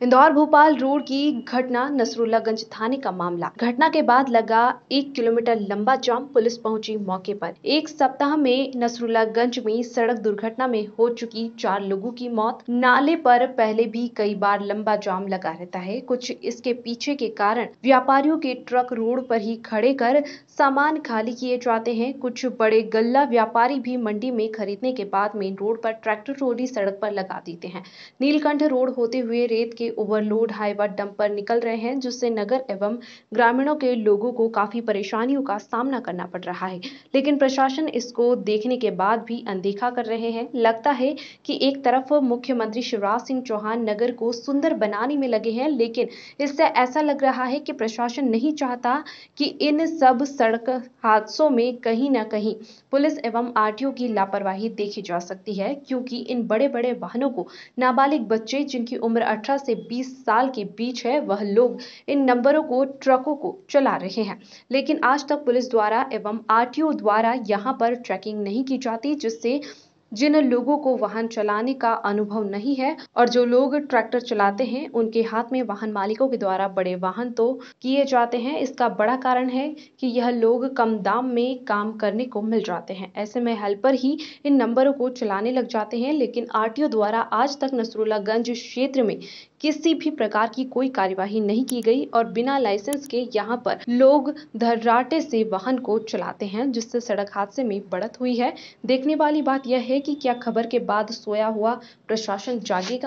Indore Bhopal road की घटना नसरुल्लागंज थाने का मामला। घटना के बाद लगा 1 किलोमीटर लंबा जाम। पुलिस पहुंची मौके पर। एक सप्ताह में नसरुल्लागंज में सड़क दुर्घटना में हो चुकी 4 लोगों की मौत। नाले पर पहले भी कई बार लंबा जाम लगा रहता है। कुछ इसके पीछे के कारण व्यापारियों के ट्रक रोड पर ही खड़े कर सामान खाली किए जाते हैं। कुछ बड़े गल्ला व्यापारी भी मंडी में खरीदने के बाद मेन रोड पर ट्रैक्टर ट्रॉली सड़क पर लगा देते हैं। नीलकंठ रोड होते हुए रेत के ओवरलोड हाईवा डंपर निकल रहे हैं, जिससे नगर एवं ग्रामीणों के लोगों को काफी परेशानियों का सामना करना पड़ रहा है। लेकिन प्रशासन इसको देखने के बाद भी अनदेखा कर रहे हैं। लगता है कि एक तरफ मुख्यमंत्री शिवराज सिंह चौहान नगर को सुंदर बनाने में लगे हैं, लेकिन इससे ऐसा लग रहा है कि प्रशासन नहीं चाहता कि इन सब सड़क हादसों में कहीं न कहीं पुलिस एवं आरटीओ की लापरवाही देखी जा सकती है, क्योंकि इन बड़े बड़े वाहनों को नाबालिग बच्चे जिनकी उम्र 18 से 20 साल के बीच है, वह लोग इन नंबरों को ट्रकों को चला रहे हैं। लेकिन आज तक पुलिस द्वारा एवं आरटीओ द्वारा यहां पर चेकिंग नहीं की जाती, जिससे जिन लोगों को वाहन चलाने का अनुभव नहीं है और जो लोग ट्रैक्टर चलाते हैं, उनके हाथ में वाहन मालिकों के द्वारा बड़े वाहन तो किए जाते हैं। इसका बड़ा कारण है कि यह लोग कम दाम में काम करने को मिल जाते हैं। ऐसे में हेल्पर ही इन नंबरों को चलाने लग जाते हैं। लेकिन आरटीओ द्वारा आज तक नसरुल्लागंज क्षेत्र में किसी भी प्रकार की कोई कार्यवाही नहीं की गई और बिना लाइसेंस के यहाँ पर लोग धर्राटे से वाहन को चलाते हैं, जिससे सड़क हादसे में बढ़त हुई है। देखने वाली बात यह है कि क्या खबर के बाद सोया हुआ प्रशासन जागेगा।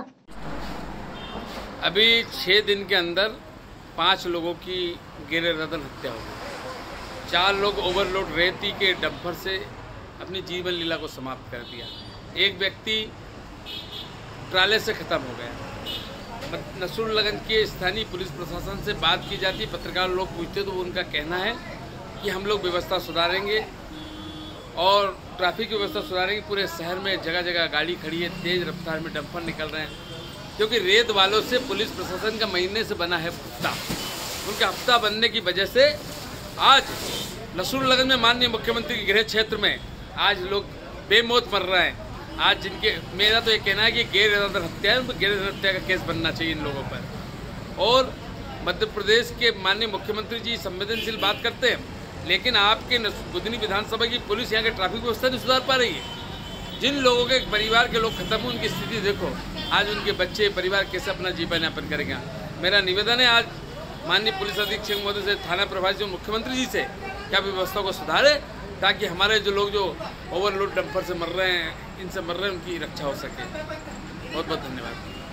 अभी 6 दिन के अंदर 5 लोगों की गैरइरादतन हत्या हो गई। 4 लोग ओवरलोड रेती के डंपर से अपनी जीवन लीला को समाप्त कर दिया। एक व्यक्ति ट्राले से खत्म हो गया। नसरुल्लागंज के स्थानीय पुलिस प्रशासन से बात की जाती, पत्रकार लोग पूछते तो उनका कहना है कि हम लोग व्यवस्था सुधारेंगे और ट्रैफिक की व्यवस्था सुधारेंगे। पूरे शहर में जगह जगह गाड़ी खड़ी है, तेज रफ्तार में डंपर निकल रहे हैं, क्योंकि रेत वालों से पुलिस प्रशासन का महीने से बना है हफ्ता। उनका हफ्ता बनने की वजह से आज नसरुल्लागंज में माननीय मुख्यमंत्री के गृह क्षेत्र में आज लोग बेमौत मर रहे हैं। आज जिनके, मेरा तो ये कहना है कि गैरइरादतन हत्या है, उनको गैरइरादतन हत्या का केस बनना चाहिए इन लोगों पर। और मध्य प्रदेश के माननीय मुख्यमंत्री जी संवेदनशील बात करते हैं, लेकिन आपके बुधनी विधानसभा की पुलिस यहाँ के ट्रैफिक व्यवस्था नहीं सुधार पा रही है। जिन लोगों के परिवार के लोग खत्म हुए, उनकी स्थिति देखो। आज उनके बच्चे परिवार कैसे अपना जीवन यापन करेंगे। मेरा निवेदन है आज माननीय पुलिस अधीक्षक महोदय से, थाना प्रभारी से, मुख्यमंत्री जी से क्या व्यवस्था को सुधारे, ताकि हमारे जो लोग जो ओवरलोड डंपर से मर रहे हैं, इनसे मर रहे हैं, उनकी रक्षा हो सके। बहुत बहुत धन्यवाद।